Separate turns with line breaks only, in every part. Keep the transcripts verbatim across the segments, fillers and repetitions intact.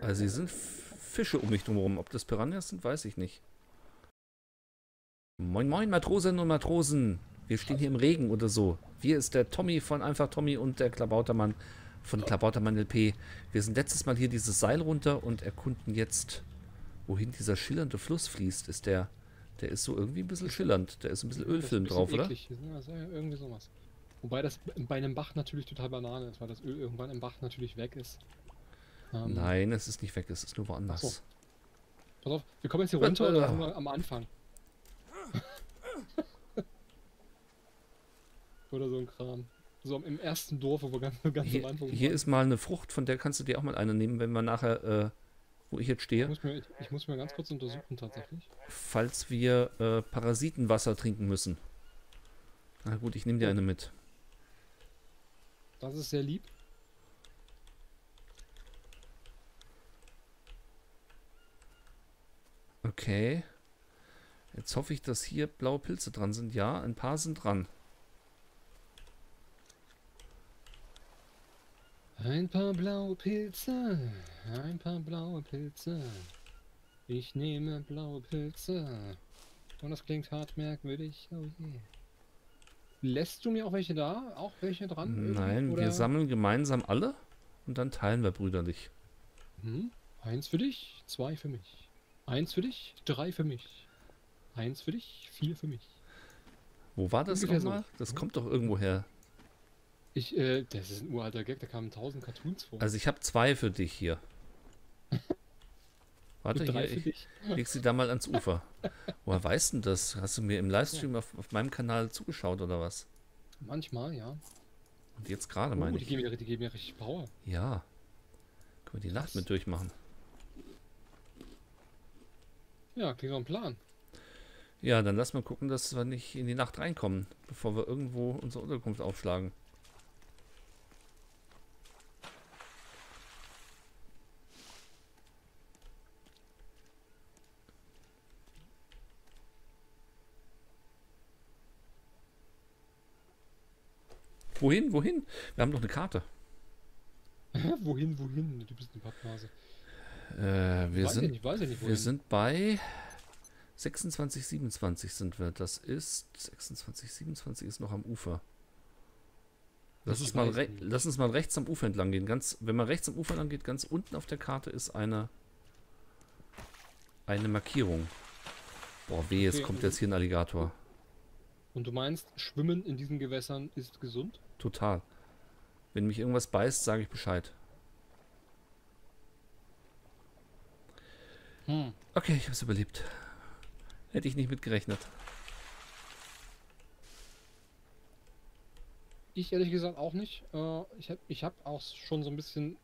Also hier sind Fische um mich drumherum. Ob das Piranhas sind, weiß ich nicht. Moin moin Matrosinnen und Matrosen. Wir stehen hier im Regen oder so. Wir ist der Tommy von Einfach Tommy und der Klabautermann von Klabautermann L P. Wir sind letztes Mal hier dieses Seil runter und erkunden jetzt, wohin dieser schillernde Fluss fließt. Ist der, der ist so irgendwie ein bisschen schillernd. Der ist ein bisschen Ölfilm
ein bisschen
drauf,
eklig.
oder?
Ja, irgendwie sowas. Wobei das bei einem Bach natürlich total Banane ist, weil das Öl irgendwann im Bach natürlich weg ist. Ähm,
Nein, es ist nicht weg, es ist nur woanders.
Ach so. Pass auf, wir kommen jetzt hier runter oder sind wir am Anfang? Oder so ein Kram. So im ersten Dorf, wo wir ganz, ganz
Hier,
am Anfang
hier
waren.
ist mal eine Frucht, von der kannst du dir auch mal eine nehmen, wenn wir nachher, äh, wo ich jetzt stehe.
Ich muss, mir, ich, ich muss mir ganz kurz untersuchen, tatsächlich.
Falls wir äh, Parasitenwasser trinken müssen. Na gut, ich nehme dir
Oh.
eine mit.
Das ist sehr lieb.
Okay. Jetzt hoffe ich, dass hier blaue Pilze dran sind. Ja, ein paar sind dran.
Ein paar blaue Pilze, ein paar blaue Pilze. Ich nehme blaue Pilze. Und das klingt hart merkwürdig. Oh je. Lässt du mir auch welche da? Auch welche dran?
Nein,
oder?
wir sammeln gemeinsam alle und dann teilen wir brüderlich.
Hm? Eins für dich, zwei für mich. Eins für dich, drei für mich. Eins für dich, vier für mich.
Wo war das
Ungefähr
nochmal?
so.
Das kommt doch irgendwo her.
Ich, äh, das ist ein uralter Gag, da kamen tausend Cartoons vor.
Also ich habe zwei für dich hier. Warte,
Und drei
hier,
für
ich
dich.
leg sie da mal ans Ufer. Woher weißt du denn das? Hast du mir im Livestream auf, auf meinem Kanal zugeschaut oder was?
Manchmal, ja.
Und jetzt gerade,
Oh,
meine
die
ich.
geben, ja, die geben ja richtig Power.
Ja. Können wir die Nacht
Krass.
mit durchmachen.
Ja, klingt doch ein Plan.
Ja, dann lass mal gucken, dass wir nicht in die Nacht reinkommen, bevor wir irgendwo unsere Unterkunft aufschlagen. Wohin, wohin? Wir haben doch eine Karte.
wohin, wohin? Du bist eine Pappnase.
Äh, wir
weiß
sind,
ich nicht, weiß ich nicht, wohin.
wir sind bei sechsundzwanzig, siebenundzwanzig sind wir. Das ist sechsundzwanzig, siebenundzwanzig ist noch am Ufer. Lass
Ich
uns, mal
weiß
re-
nicht.
lass uns mal rechts am Ufer entlang gehen. Ganz, wenn man rechts am Ufer lang geht, ganz unten auf der Karte ist eine eine Markierung. Boah, weh, jetzt
Okay,
kommt
und-
jetzt hier ein Alligator.
Und du meinst, Schwimmen in diesen Gewässern ist gesund?
Total. Wenn mich irgendwas beißt, sage ich Bescheid.
Hm.
Okay, ich habe es überlebt. Hätte ich nicht mitgerechnet.
Ich ehrlich gesagt auch nicht. Äh, ich habe ich hab auch schon so ein bisschen,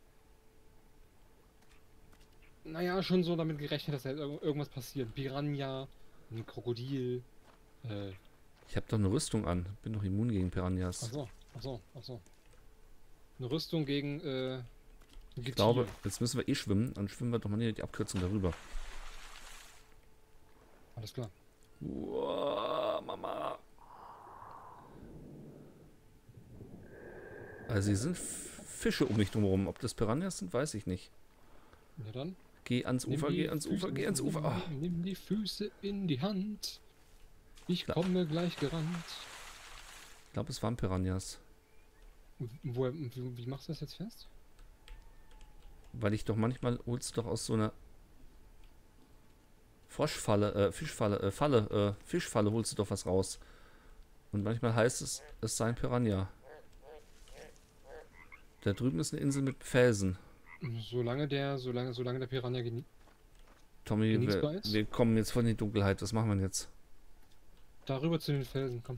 naja, schon so damit gerechnet, dass da irg- irgendwas passiert. Piranha, ein Krokodil. Äh,
Ich habe doch eine Rüstung an. Bin doch immun gegen
ach
Piranhas.
so, ach so, ach so. Eine Rüstung gegen, äh, ein
Ich
Getier.
glaube, jetzt müssen wir eh schwimmen. Dann schwimmen wir doch mal hier die Abkürzung darüber.
Alles klar.
Uah, Mama. Also hier sind F- Fische um mich drumherum. Ob das Piranhas sind, weiß ich nicht.
Ja dann.
Geh ans
Nimm
Ufer,
die
geh ans
Füße-
Ufer, geh ans Ufer. Ah.
Nimm, nimm die Füße in die Hand. Ich
Ja.
komme gleich gerannt.
Ich glaube, es waren Piranhas.
Wo, wie, wie machst du das jetzt fest?
Weil ich doch manchmal holst du doch aus so einer Froschfalle, äh, Fischfalle, äh, Falle, äh, Fischfalle holst du doch was raus. Und manchmal heißt es, es sei ein Piranha. Da drüben ist eine Insel mit Felsen.
Solange der, solange, solange der Piranha genie
Tommy,
Genießbar
wir,
ist?
wir kommen jetzt von der Dunkelheit. Was machen wir jetzt?
darüber zu den Felsen, komm.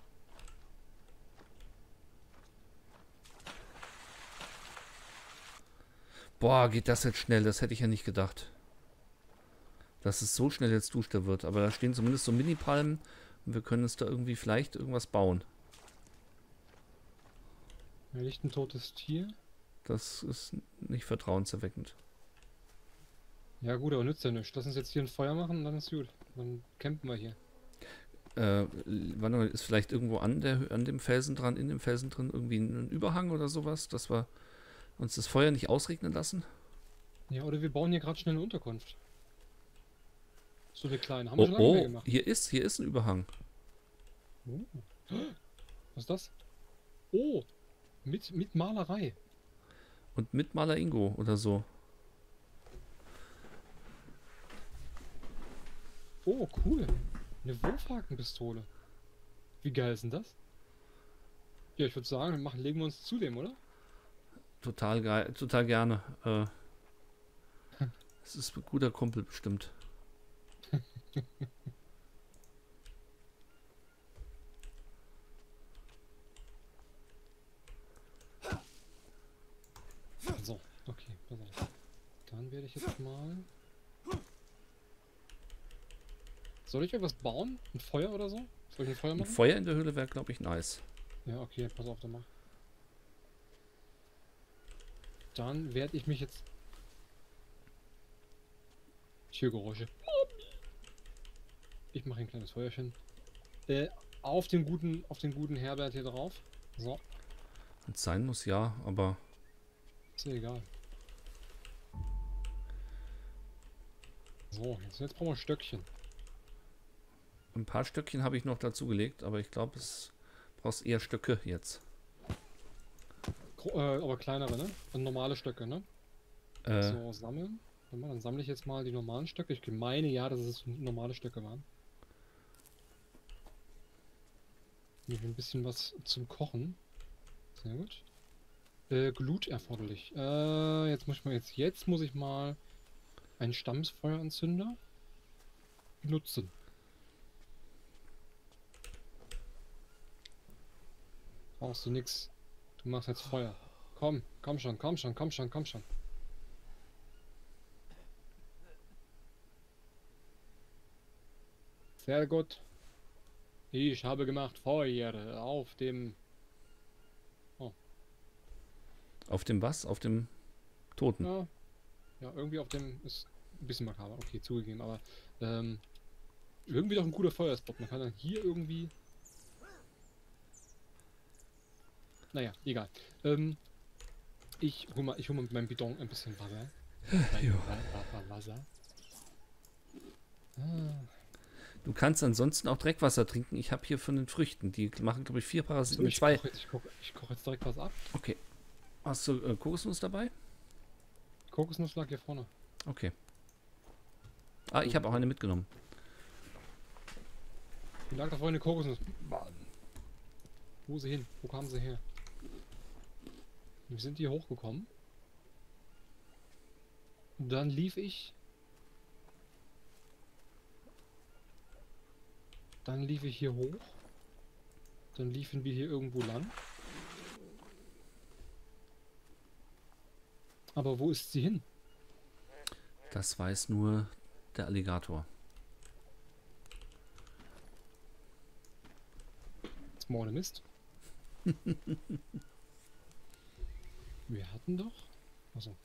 Boah, geht das jetzt schnell? Das hätte ich ja nicht gedacht. Dass es so schnell jetzt duster wird. Aber da stehen zumindest so Mini-Palmen und wir können uns da irgendwie vielleicht irgendwas bauen.
Da liegt ein totes Tier.
Das ist nicht vertrauenserweckend.
Ja gut, aber nützt ja nichts. Lass uns jetzt hier ein Feuer machen und dann ist gut. Dann campen wir hier.
Äh, warte mal, ist vielleicht irgendwo an, der, an dem Felsen dran, in dem Felsen drin irgendwie ein Überhang oder sowas, dass wir uns das Feuer nicht ausregnen lassen?
Ja, oder wir bauen hier gerade schnell eine Unterkunft. So eine kleine. Haben wir
Oh,
schon lange mehr
oh,
gemacht.
hier ist, hier ist ein Überhang.
Oh. Was ist das? Oh, mit, mit Malerei.
Und mit Maler Ingo oder so.
Oh, cool. Eine Wurfhakenpistole. Wie geil ist denn das? Ja, ich würde sagen, machen, legen wir uns zu dem, oder?
Total geil, total gerne. Äh, es ist ein guter Kumpel bestimmt.
So, okay, pass auf. Dann werde ich jetzt mal... Soll ich irgendwas bauen? Ein Feuer oder so? Soll ich ein Feuer
Ein
machen?
Feuer in der Höhle wäre, glaube ich, nice.
Ja, okay, pass auf, dann mach. Dann werde ich mich jetzt... Türgeräusche. Ich mache ein kleines Feuerchen. Äh, auf den guten, auf den guten Herbert hier drauf. So,
Wenn es sein muss, ja, aber
ist ja egal. So, jetzt, jetzt brauchen wir Stöckchen.
ein paar Stöckchen habe ich noch dazu gelegt, aber ich glaube, es brauchst eher Stöcke jetzt.
Gro äh, aber kleinere, ne? Und normale Stöcke, ne?
Äh,
So, sammeln. Warte mal, dann sammle ich jetzt mal die normalen Stöcke. Ich meine ja, dass es normale Stöcke waren. Hier ein bisschen was zum Kochen. Sehr gut. Äh, Glut erforderlich. Äh, jetzt muss ich mal jetzt, jetzt muss ich mal einen Stammesfeueranzünder benutzen. Brauchst du nix. Du machst jetzt Feuer. Komm, komm schon, komm schon, komm schon, komm schon. Sehr gut. Ich habe gemacht Feuer auf dem...
auf dem was? Auf dem Toten.
Ja, ja, irgendwie auf dem... Ist ein bisschen makaber, okay, zugegeben, aber... Ähm, irgendwie doch ein guter Feuerspot. Man kann dann hier irgendwie... Naja, egal. Ähm, ich hol mal, ich hol mal mit meinem Bidon ein bisschen Wasser.
Ja.
Wasser. Ah.
Du kannst ansonsten auch Dreckwasser trinken. Ich habe hier von den Früchten. Die machen, glaube ich, vier
So,
Parasiten.
ich
Zwei.
koche jetzt, ich koch, ich koch jetzt direkt was ab.
Okay. Hast du äh, Kokosnuss dabei?
Kokosnuss lag hier vorne.
Okay. Ah, ich habe auch eine mitgenommen.
Hier lag da vorne eine Kokosnuss. Wo ist sie hin? Wo kamen sie her? Wir sind hier hochgekommen. Und dann lief ich. Dann lief ich hier hoch. Dann liefen wir hier irgendwo lang. Aber wo ist sie hin?
Das weiß nur der Alligator.
Das Morde Mist. Wir hatten doch. Also.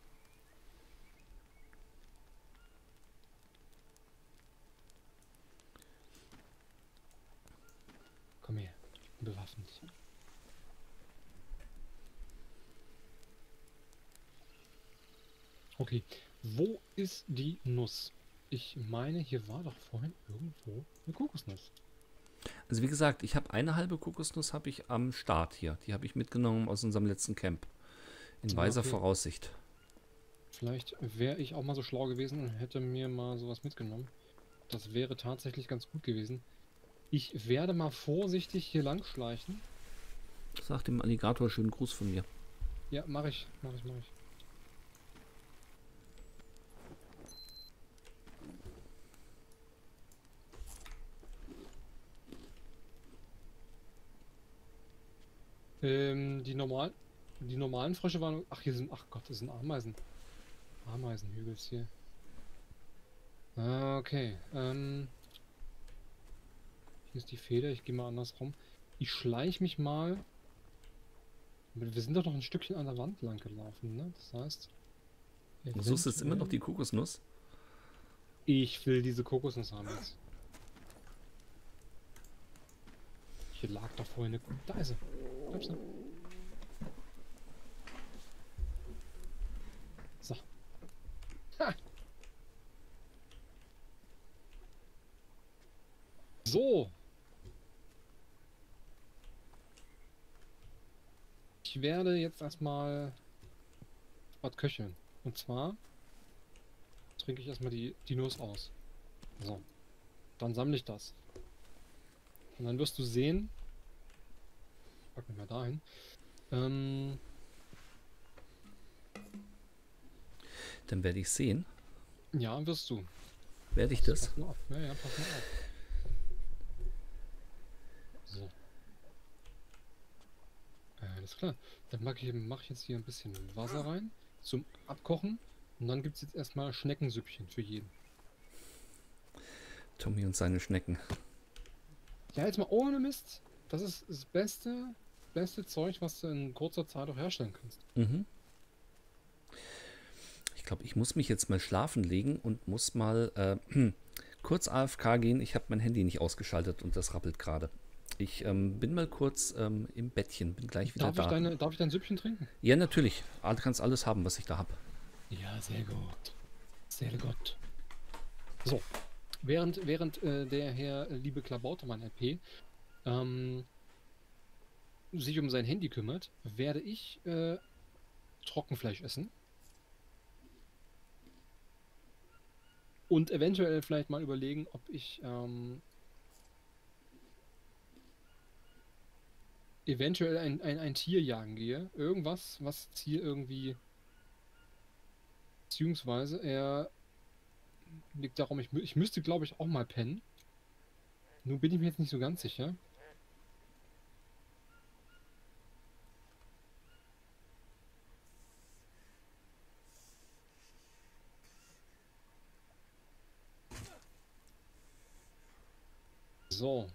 Komm her. Bewaffnen dich. Okay. Wo ist die Nuss? Ich meine, hier war doch vorhin irgendwo eine Kokosnuss.
Also wie gesagt, ich habe eine halbe Kokosnuss habe ich am Start hier. Die habe ich mitgenommen aus unserem letzten Camp. In weiser
Okay.
Voraussicht.
Vielleicht wäre ich auch mal so schlau gewesen und hätte mir mal sowas mitgenommen. Das wäre tatsächlich ganz gut gewesen. Ich werde mal vorsichtig hier lang schleichen.
Sag dem Alligator schönen Gruß von mir.
Ja, mache ich, mache ich, mache ich. Ähm, die normalen, die normalen Frösche waren, ach hier sind, ach Gott, das sind Ameisen. Ameisenhügels hier. Ah, okay, ähm, hier ist die Feder, ich gehe mal andersrum. Ich schleiche mich mal. Wir sind doch noch ein Stückchen an der Wand lang gelaufen, ne? Das heißt.
Du suchst jetzt immer noch die
eventuell-
Kokosnuss?
Ich will diese Kokosnuss haben jetzt. Hier lag doch vorhin eine. Da ist sie. Bleib sie. So. So. Ich werde jetzt erstmal was köcheln. Und zwar trinke ich erstmal die, die Nuss aus. So. Dann sammle ich das. Und dann wirst du sehen. Pack mich mal dahin. Ähm,
Dann werde ich sehen.
ja, wirst du.
Werde ich das?
Pass mal auf. Ja, ja, pass mal auf. So. Äh, alles klar. Dann mache ich, mach ich jetzt hier ein bisschen Wasser rein zum Abkochen. Und dann gibt es jetzt erstmal Schneckensüppchen für jeden.
Tommy und seine Schnecken.
Ja, jetzt mal ohne Mist. Das ist das beste, beste Zeug, was du in kurzer Zeit auch herstellen kannst.
Mhm. Ich glaube, ich muss mich jetzt mal schlafen legen und muss mal äh, kurz A F K gehen. Ich habe mein Handy nicht ausgeschaltet und das rappelt gerade. Ich ähm, bin mal kurz ähm, im Bettchen, bin gleich wieder
Darf
da.
ich, deine, darf ich dein Süppchen trinken?
Ja, natürlich. Du kannst alles haben, was ich da habe.
Ja, sehr gut. Sehr gut. So. Während, während äh, der Herr äh, liebe Klabautermann R P ähm, sich um sein Handy kümmert, werde ich äh, Trockenfleisch essen. Und eventuell vielleicht mal überlegen, ob ich ähm, eventuell ein, ein, ein Tier jagen gehe. Irgendwas, was hier irgendwie. Beziehungsweise er liegt darum, ich, mü- ich müsste, glaube ich, auch mal pennen. Nun bin ich mir jetzt nicht so ganz sicher. So.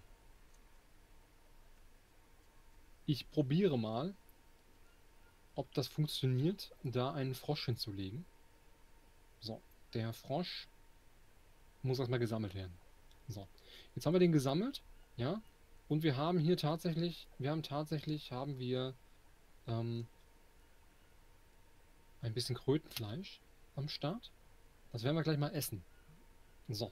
Ich probiere mal, ob das funktioniert, da einen Frosch hinzulegen. So, der Frosch muss erstmal gesammelt werden. So, jetzt haben wir den gesammelt, ja, und wir haben hier tatsächlich, wir haben tatsächlich, haben wir ähm, ein bisschen Krötenfleisch am Start. Das werden wir gleich mal essen. So.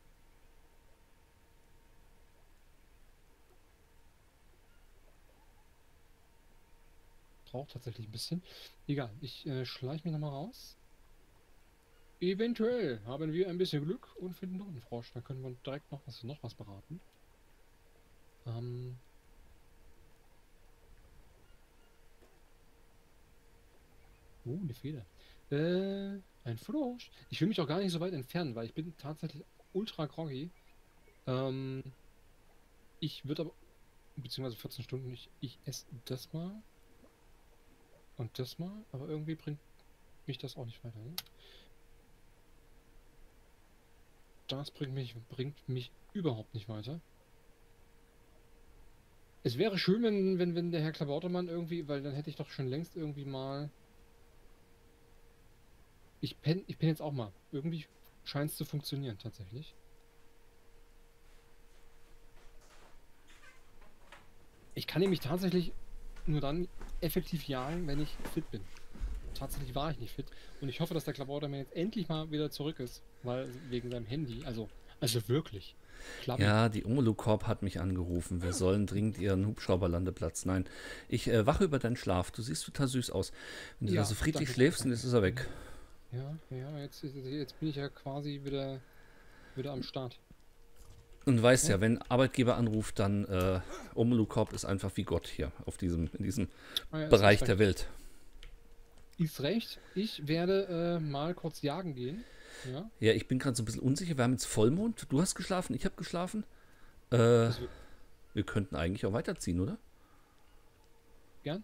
Braucht tatsächlich ein bisschen. Egal, ich äh, schleiche mich nochmal raus. Eventuell haben wir ein bisschen Glück und finden noch einen Frosch. Dann können wir direkt noch was, noch was beraten. Ähm. Oh, eine Feder. Äh, ein Frosch. Ich will mich auch gar nicht so weit entfernen, weil ich bin tatsächlich ultra groggy. Ähm, ich würde aber, beziehungsweise vierzehn Stunden, ich, ich esse das mal und das mal, aber irgendwie bringt mich das auch nicht weiter. Ne? Das bringt mich, bringt mich überhaupt nicht weiter. Es wäre schön, wenn, wenn, wenn der Herr Klabautermann irgendwie, weil dann hätte ich doch schon längst irgendwie mal. Ich penne ich penn jetzt auch mal. Irgendwie scheint es zu funktionieren, tatsächlich. Ich kann nämlich tatsächlich nur dann effektiv jagen, wenn ich fit bin. Tatsächlich war ich nicht fit. Und ich hoffe, dass der Klabautermann jetzt endlich mal wieder zurück ist. Weil wegen seinem Handy, also, also wirklich. Klappi.
Ja, die Omolucorp hat mich angerufen. Wir sollen dringend ihren Hubschrauberlandeplatz. Nein, ich äh, wache über deinen Schlaf. Du siehst total süß aus. Wenn du
Ja,
da so friedlich
danke,
schläfst,
danke.
und jetzt ist er weg.
Ja, ja, jetzt, jetzt bin ich ja quasi wieder, wieder am Start.
Und weißt
Ja.
ja, wenn Arbeitgeber anruft, dann äh, Omolucorp ist einfach wie Gott hier auf diesem, in diesem
Ah ja, ist-
Bereich
ist
der
recht.
Welt.
Ist recht. Ich werde äh, mal kurz jagen gehen. Ja.
Ja, ich bin gerade so ein bisschen unsicher. Wir haben jetzt Vollmond. Du hast geschlafen, ich habe geschlafen. Äh,
Das wird
wir könnten eigentlich auch weiterziehen, oder?
gern.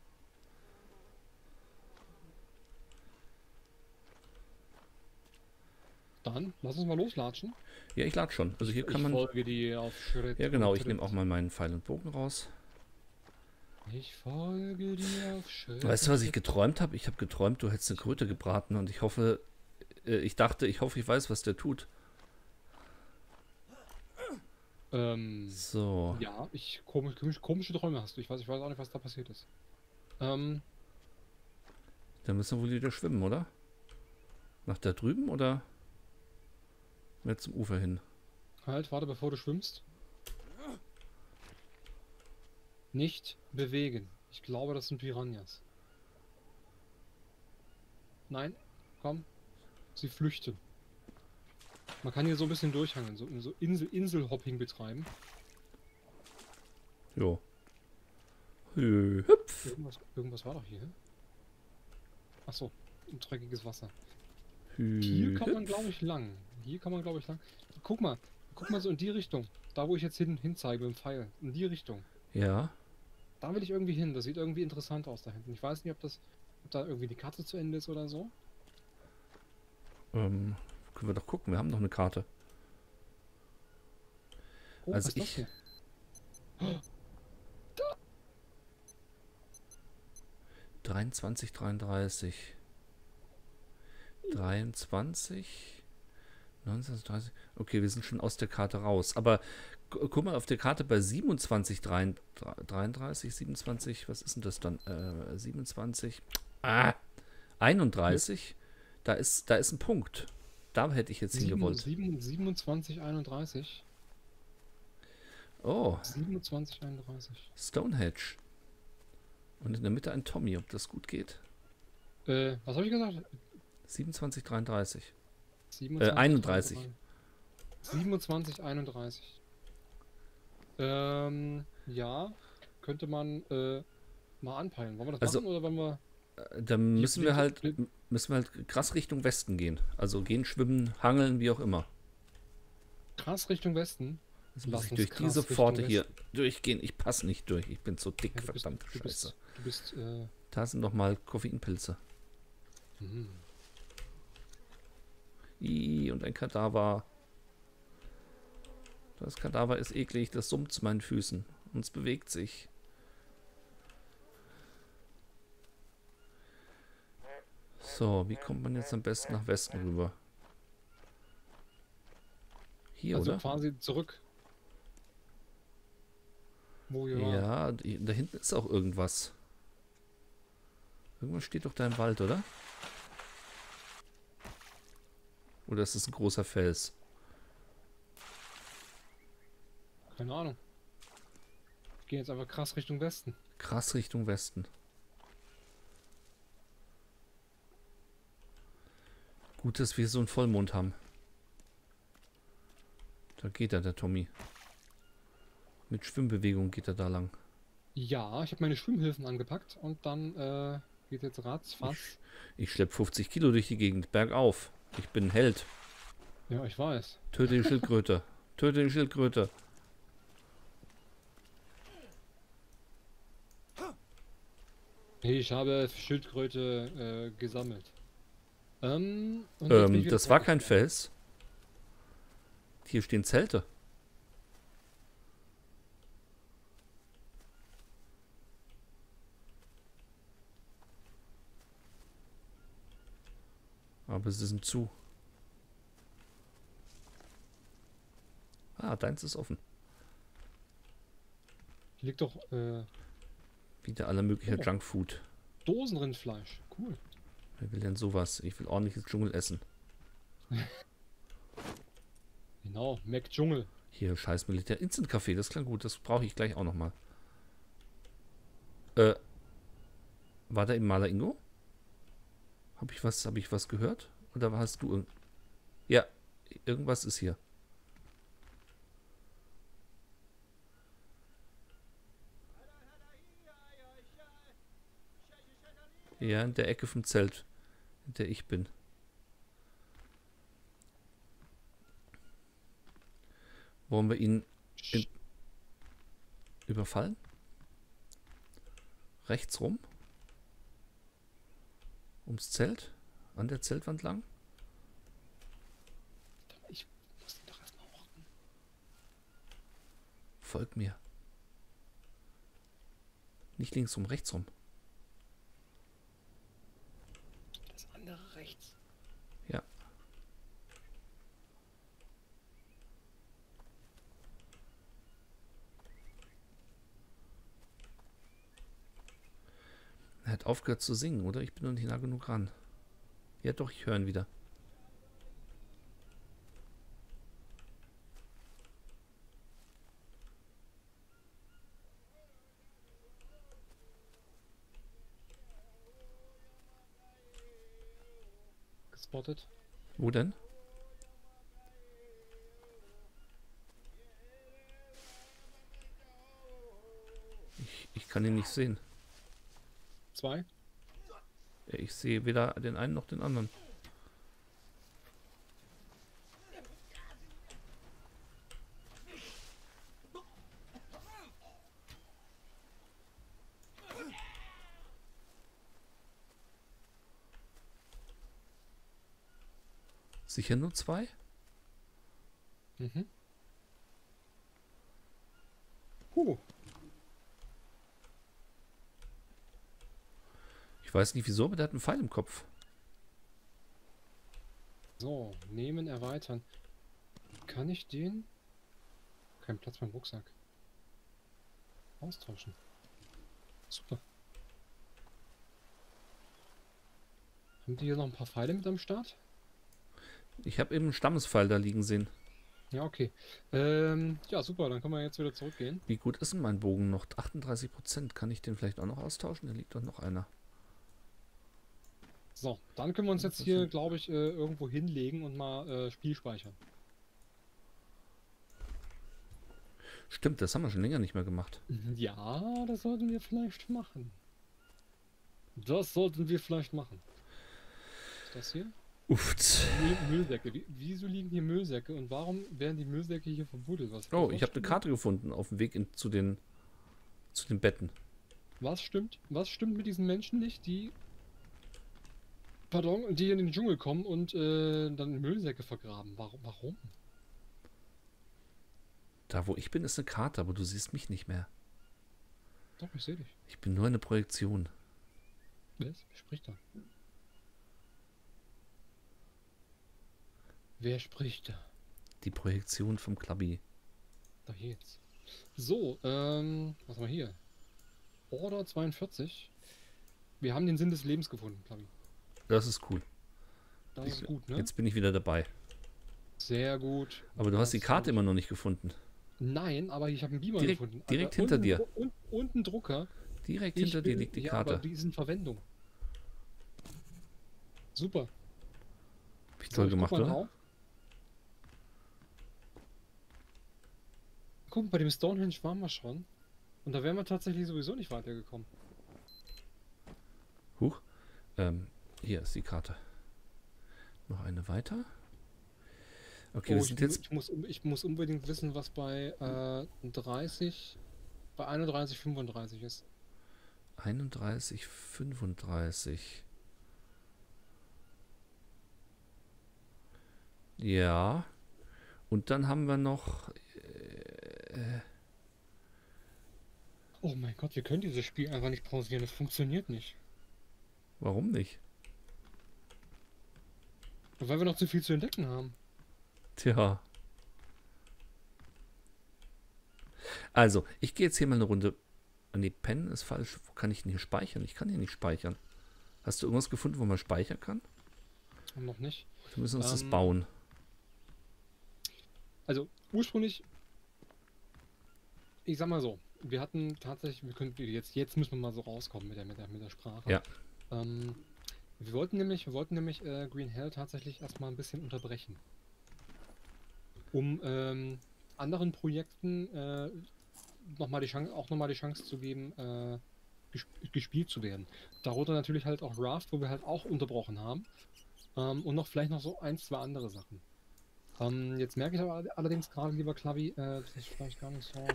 Dann lass uns mal loslatschen.
Ja, ich lade schon. Also hier kann
ich
man.
folge dir auf Schritt.
Ja, genau.
und
Ich
Tritt.
nehme auch mal meinen Pfeil und Bogen raus.
Ich folge dir auf Schritt.
Weißt du, was
und
ich
Tritt.
geträumt habe? Ich habe geträumt, du hättest eine Kröte gebraten und ich hoffe, äh, ich dachte, ich hoffe, ich weiß, was der tut.
Ähm,
So.
ja, ich komisch, komisch, komische Träume hast du. Ich weiß, ich weiß auch nicht, was da passiert ist. Ähm,
Dann müssen wir wohl wieder schwimmen, oder? Nach da drüben oder mehr zum Ufer hin?
halt, warte, bevor du schwimmst. Nicht bewegen. Ich glaube, das sind Piranhas. Nein, komm. Sie flüchten. Man kann hier so ein bisschen durchhangeln, so, so Insel, Inselhopping betreiben.
Jo. Hü, hüpf.
Irgendwas, irgendwas war doch hier. Achso, ein dreckiges Wasser.
Hü,
Hier kann man,
hüpf.
glaube ich, lang. Hier kann man, glaube ich, lang. Guck mal, guck mal so in die Richtung. Da, wo ich jetzt hin, hin zeige mit dem Pfeil. In die Richtung.
Ja.
Da will ich irgendwie hin. Das sieht irgendwie interessant aus da hinten. Ich weiß nicht, ob das, ob da irgendwie die Karte zu Ende ist oder so.
Ähm, können wir doch gucken. Wir haben noch eine Karte.
Oh,
Also
was ist das
ich-
hier?
dreiundzwanzig, dreiunddreißig. dreiundzwanzig. neunzehnhundertdreißig. Okay, wir sind schon aus der Karte raus. Aber gu- guck mal auf der Karte bei siebenundzwanzig, dreiunddreißig, siebenundzwanzig. Was ist denn das dann? Äh, siebenundzwanzig. Ah, einunddreißig. Da ist, da ist ein Punkt. Da hätte ich jetzt hingewollt.
siebenundzwanzig, einunddreißig.
Oh,
siebenundzwanzig, einunddreißig.
Stonehenge. Und in der Mitte ein Tommy, ob das gut geht.
Äh, was habe ich gesagt?
siebenundzwanzig, dreiunddreißig.
siebenundzwanzig,
einunddreißig.
siebenundzwanzig, einunddreißig. Ähm, ja, könnte man äh, mal anpeilen. Wollen wir das
Also-
machen oder wollen wir...
Äh, Dann müssen wir
blinkt-
halt
blinkt-
müssen wir halt krass Richtung Westen gehen. Also gehen, schwimmen, hangeln, wie auch immer.
Krass Richtung Westen?
Also muss
Lass
ich
uns
durch
krass
diese
Richtung
Pforte hier
Westen.
durchgehen. Ich passe nicht durch. Ich bin so dick,
Ja, du bist,
verdammte
du bist,
Scheiße.
du bist, äh,
Da sind noch mal Koffeinpilze.
mhm.
Ih, und ein Kadaver. Das Kadaver ist eklig. Das summt zu meinen Füßen. Und es bewegt sich. So, wie kommt man jetzt am besten nach Westen rüber? Hier,
Also
oder?
quasi zurück. Wo wir waren.
Ja, die- da hinten ist auch irgendwas. Irgendwas steht doch da im Wald, oder? Oder ist es ein großer Fels?
Keine Ahnung. Wir gehen jetzt einfach krass Richtung Westen.
Krass Richtung Westen. Gut, dass wir so einen Vollmond haben. Da geht er, der Tommy. Mit Schwimmbewegung geht er da lang.
Ja, ich habe meine Schwimmhilfen angepackt und dann äh, geht jetzt ratzfatz.
Ich schlepp fünfzig Kilo durch die Gegend, bergauf. Ich bin ein Held.
Ja, ich weiß.
Töte die Schildkröte. Töte die Schildkröte.
Ich habe Schildkröte äh, gesammelt. Ähm, und jetzt bin ich
Ähm,
wieder
das war
fertig.
kein Fels. Hier stehen Zelte. Aber sie sind zu. Ah, deins ist offen.
Hier liegt doch äh,
Wieder aller möglicher
Oh.
Junkfood.
Dosenrindfleisch. Cool.
Wer will denn sowas? Ich will ordentliches Dschungel essen.
Genau, Mac Dschungel.
Hier, scheiß Militär. Instant Kaffee, das klang gut. Das brauche ich gleich auch nochmal. Äh, war da im Maler Ingo? Habe ich was, habe ich was gehört? Oder hast du irgend... Ja, irgendwas ist hier. Ja, in der Ecke vom Zelt, in der ich bin. Wollen wir ihn in überfallen? Rechts rum? Ums Zelt? An der Zeltwand lang?
Ich muss ihn doch erstmal orten.
Folg mir. Nicht links rum, rechts rum.
Das andere rechts.
Ja. Er hat aufgehört zu singen, oder? Ich bin noch nicht nah genug ran. Ja doch, ich höre ihn wieder.
gespottet.
Wo denn? Ich, ich kann ihn nicht sehen.
Zwei.
Ja, ich sehe weder den einen noch den anderen. Sicher nur zwei?
Mhm. Huh.
Ich weiß nicht wieso, aber der hat einen Pfeil im Kopf.
So, nehmen, erweitern. Kann ich den? Kein Platz beim Rucksack. Austauschen. Super. Haben die hier noch ein paar Pfeile mit am Start?
Ich habe eben einen Stammespfeil da liegen sehen.
Ja, okay. Ähm, ja, super, dann können wir jetzt wieder zurückgehen.
Wie gut ist denn mein Bogen noch? achtunddreißig Prozent. Kann ich den vielleicht auch noch austauschen? Da liegt doch noch einer.
So, dann können wir uns jetzt hier, glaube ich, äh, irgendwo hinlegen und mal äh, Spiel speichern.
Stimmt, das haben wir schon länger nicht mehr gemacht.
Ja, das sollten wir vielleicht machen. Das sollten wir vielleicht machen. Ist das hier?
Uft.
Müll, Müllsäcke. Wie, wieso liegen hier Müllsäcke und warum werden die Müllsäcke hier verbuddelt? Was,
Oh,
was
ich habe eine Karte gefunden auf dem Weg in, zu, den, zu den Betten.
Was stimmt? Was stimmt mit diesen Menschen nicht, die, pardon, die in den Dschungel kommen und äh, dann Müllsäcke vergraben? Warum? Warum?
Da, wo ich bin, ist eine Karte, aber du siehst mich nicht mehr.
Doch, ich sehe dich.
Ich bin nur eine Projektion.
Was? Wer spricht da? Wer spricht da?
Die Projektion vom Klabbi.
Da hier jetzt. So, ähm, was haben wir hier? Order zweiundvierzig. Wir haben den Sinn des Lebens gefunden, Klavi.
Das ist cool.
Das
Ich,
ist gut, ne?
Jetzt bin ich wieder dabei.
Sehr gut.
Aber du hast die
Das
Karte
ist-
immer noch nicht gefunden.
Nein, aber ich habe einen Beamer
Direkt-
gefunden.
direkt
und
hinter
einen
dir.
Dru- Und, und einen Drucker.
Direkt
Ich
hinter dir
bin-
liegt die
ja,
Karte.
aber die ist in Verwendung. Super.
Hab ich
So,
toll
ich guck
gemacht,
mal
oder?
drauf. Guck, bei dem Stonehenge waren wir schon. Und da wären wir tatsächlich sowieso nicht weitergekommen.
Huch. Ähm, hier ist die Karte. Noch eine weiter. Okay,
Oh,
wir
ich,
sind
mu-
jetzt...
ich, muss, un- ich muss unbedingt wissen, was bei äh, dreißig, bei einunddreißig, fünfunddreißig ist.
einunddreißig, fünfunddreißig. Ja. Und dann haben wir noch... Äh,
Oh mein Gott, wir können dieses Spiel einfach nicht pausieren. Das funktioniert nicht.
warum nicht?
Weil wir noch zu viel zu entdecken haben.
Tja. Also, ich gehe jetzt hier mal eine Runde... Ah, nee, Pen ist falsch. Wo kann ich denn hier speichern? Ich kann hier nicht speichern. Hast du irgendwas gefunden, wo man speichern kann?
Noch nicht.
Wir müssen uns das
Ähm,
bauen.
Also ursprünglich, ich sag mal so, wir hatten tatsächlich, wir können jetzt, jetzt müssen wir mal so rauskommen mit der, mit der, mit der Sprache.
Ja.
Ähm, wir wollten nämlich, wir wollten nämlich äh, Green Hell tatsächlich erstmal ein bisschen unterbrechen. Um ähm, anderen Projekten äh, noch mal die Chance, auch nochmal die Chance zu geben, äh, gesp gespielt zu werden. Darunter natürlich halt auch Raft, wo wir halt auch unterbrochen haben. Ähm, und noch vielleicht noch so ein, zwei andere Sachen. Ähm, jetzt merke ich aber allerdings gerade, lieber Klavi, äh, das ist vielleicht gar nicht so.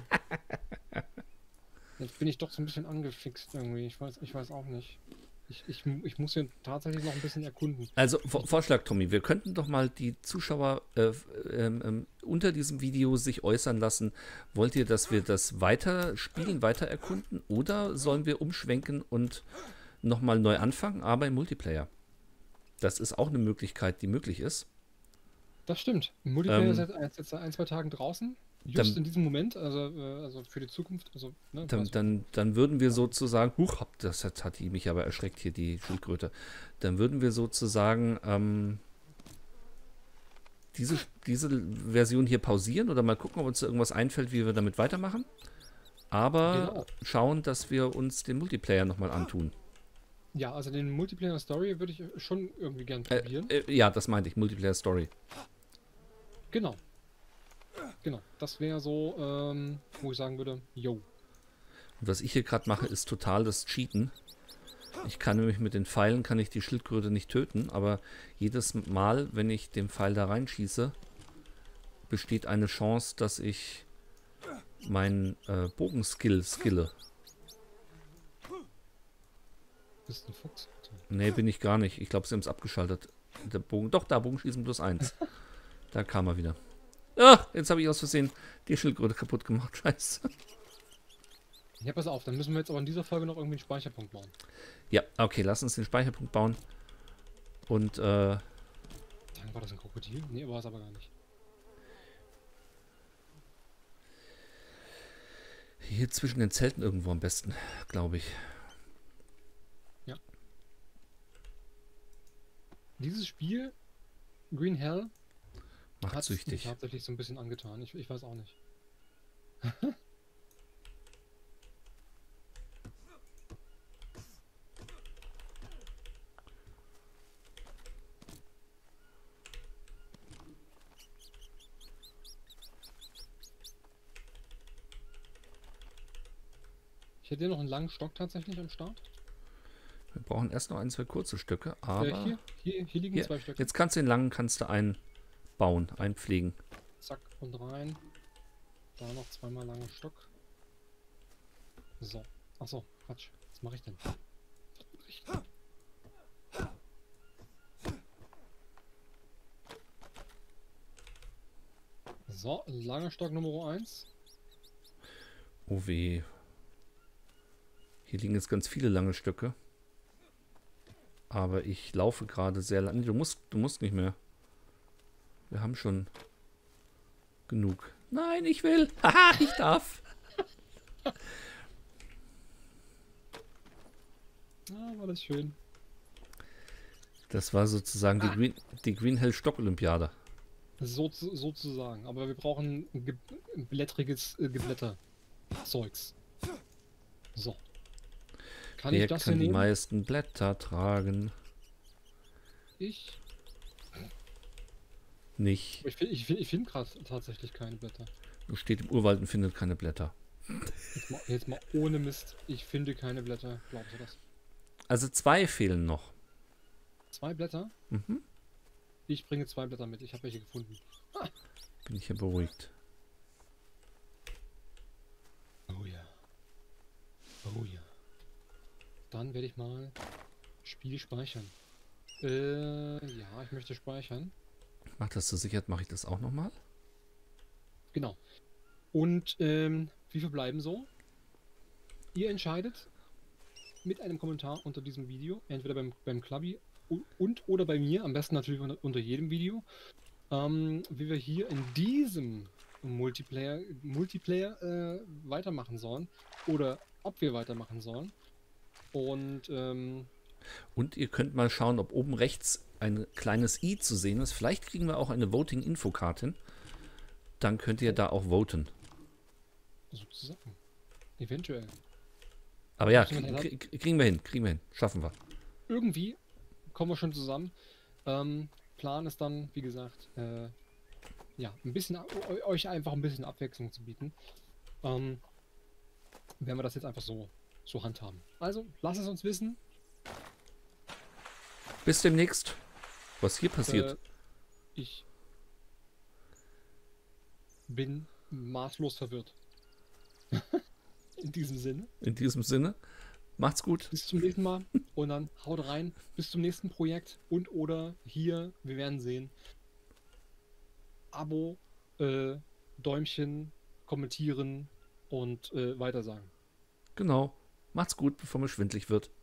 Jetzt bin ich doch so ein bisschen angefixt irgendwie. Ich weiß, ich weiß auch nicht. Ich, ich, ich muss hier tatsächlich noch ein bisschen erkunden.
Also, Vor Vorschlag, Tommy, wir könnten doch mal die Zuschauer äh, ähm, ähm, unter diesem Video sich äußern lassen. Wollt ihr, dass wir das weiter spielen, weiter erkunden? Oder sollen wir umschwenken und nochmal neu anfangen, aber im Multiplayer? Das ist auch eine Möglichkeit, die möglich ist.
Das stimmt. Multiplayer
Ähm,
ist jetzt, jetzt, jetzt seit ein, zwei Tagen draußen. Just
dann-
in diesem Moment, also, äh, also für die Zukunft. Also, ne,
Dann,
also-
dann, dann würden wir sozusagen, huch, hab- das hat, hat die mich aber erschreckt hier, die Schildkröte. Dann würden wir sozusagen ähm, diese, diese Version hier pausieren oder mal gucken, ob uns da irgendwas einfällt, wie wir damit weitermachen. Aber
Genau.
schauen, dass wir uns den Multiplayer nochmal antun.
Ja, also den Multiplayer Story würde ich schon irgendwie gern
Äh,
probieren.
äh, ja, das meinte ich, Multiplayer Story.
Genau. Genau. Das wäre so, ähm, wo ich sagen würde, yo.
Und was ich hier gerade mache, ist total das Cheaten. Ich kann nämlich mit den Pfeilen, kann ich die Schildkröte nicht töten, aber jedes Mal, wenn ich den Pfeil da reinschieße, besteht eine Chance, dass ich meinen äh, Bogenskill skille.
Bist ein Fuchs?
Nee, bin ich gar nicht. Ich glaube, sie haben es abgeschaltet. Der Bogen, doch, da, Bogenschießen plus eins. Da kam er wieder. Ah, jetzt habe ich aus Versehen die Schildkröte kaputt gemacht. Scheiße.
Ja, pass auf, dann müssen wir jetzt aber in dieser Folge noch irgendwie einen Speicherpunkt bauen.
Ja, okay, lass uns den Speicherpunkt bauen. Und, äh...
Dann war das ein Krokodil? Nee, war es aber gar nicht.
hier zwischen den Zelten irgendwo am besten, glaube ich.
Ja. Dieses Spiel, Green Hell,
Macht
hat mich
süchtig.
tatsächlich so ein bisschen angetan. Ich, ich weiß auch nicht. Ich hätte hier noch einen langen Stock tatsächlich am Start.
Wir brauchen erst noch ein, zwei kurze Stücke,
Äh,
aber...
hier, hier, hier liegen
Hier,
zwei Stücke.
jetzt kannst du den langen kannst du einbauen, einpflegen.
Zack und rein. Da noch zweimal langen Stock. So. Achso, Quatsch. Was mache ich denn? So, langer Stock Nummer eins.
Oh weh. Hier liegen jetzt ganz viele lange Stöcke. Aber ich laufe gerade sehr lang. Du musst, du musst nicht mehr. Wir haben schon genug. Nein, ich will. Haha, ich darf.
Ah, war das schön.
Das war sozusagen die Green, die Green Hell Stock Olympiade.
So, sozusagen. Aber wir brauchen ein ge blättriges äh, Geblätter-Zeugs. So. Kann
Wer
ich das
kann
hier
die
nehmen?
meisten Blätter tragen?
Ich?
Nicht.
Ich finde ich find, ich find gerade tatsächlich keine Blätter.
Du steht im Urwald und findet keine Blätter.
Jetzt mal, jetzt mal ohne Mist. Ich finde keine Blätter. Glaubst du das?
Also zwei fehlen noch.
Zwei Blätter?
Mhm.
Ich bringe zwei Blätter mit. Ich habe welche gefunden. Ah.
Bin ich hier beruhigt.
Oh ja. Oh ja. Dann werde ich mal Spiel speichern. Äh, ja, ich möchte speichern.
Mach das zur Sicherheit, mache ich das auch nochmal.
Genau. Und ähm, wie viel bleiben so? Ihr entscheidet mit einem Kommentar unter diesem Video, entweder beim, beim Clubby und oder bei mir, am besten natürlich unter, unter jedem Video, ähm, wie wir hier in diesem Multiplayer, Multiplayer äh, weitermachen sollen oder ob wir weitermachen sollen. Und ähm,
Und ihr könnt mal schauen, ob oben rechts ein kleines i zu sehen ist. Vielleicht kriegen wir auch eine Voting-Infokarte. Dann könnt ihr da auch voten.
sozusagen. Eventuell.
Aber ja,
Müssen wir dann-
krie- krie- kriegen wir hin, kriegen wir hin. Schaffen wir.
Irgendwie kommen wir schon zusammen. Ähm, Plan ist dann, wie gesagt, äh, ja, ein bisschen eu- euch einfach ein bisschen Abwechslung zu bieten. Ähm, werden wir das jetzt einfach so, so handhaben. Also, lasst es uns wissen.
Bis demnächst. Was hier passiert.
Äh, ich bin maßlos verwirrt. In diesem Sinne.
In diesem Sinne, macht's gut.
Bis zum nächsten Mal und dann haut rein. Bis zum nächsten Projekt und oder hier, wir werden sehen. Abo, äh, Däumchen, kommentieren und äh, weitersagen.
Genau. Macht's gut, bevor mir schwindlig wird.